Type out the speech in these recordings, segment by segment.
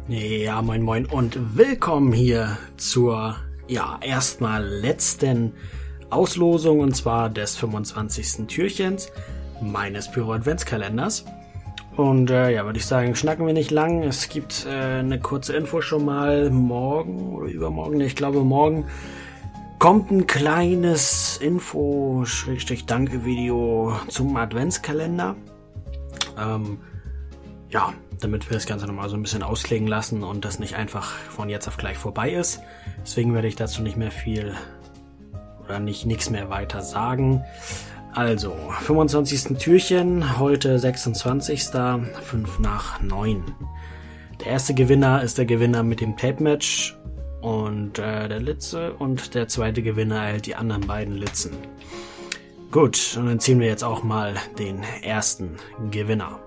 Ja, moin moin und willkommen hier zur, erstmal letzten Auslosung, und zwar des 25. Türchens meines Pyro Adventskalenders. Und würde ich sagen, schnacken wir nicht lang. Es gibt eine kurze Info schon mal. Morgen oder übermorgen, ich glaube morgen, kommt ein kleines Info-Danke-Video zum Adventskalender. Damit wir das Ganze nochmal so ein bisschen ausklingen lassen und das nicht einfach von jetzt auf gleich vorbei ist. Deswegen werde ich dazu nicht mehr viel oder nichts mehr weiter sagen. Also, 25. Türchen, heute 26. 5 nach 9. Der erste Gewinner ist der Gewinner mit dem Tape-Match und der Litze, und der zweite Gewinner erhält die anderen beiden Litzen. Gut, und dann ziehen wir jetzt auch mal den ersten Gewinner.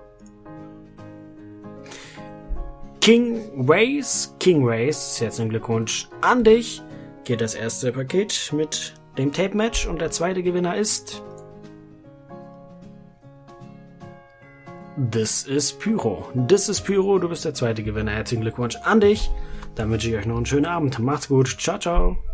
King Race, herzlichen Glückwunsch an dich. Geht das erste Paket mit dem Tape-Match und der zweite Gewinner ist... Das ist Pyro, du bist der zweite Gewinner. Herzlichen Glückwunsch an dich. Dann wünsche ich euch noch einen schönen Abend. Macht's gut. Ciao, ciao.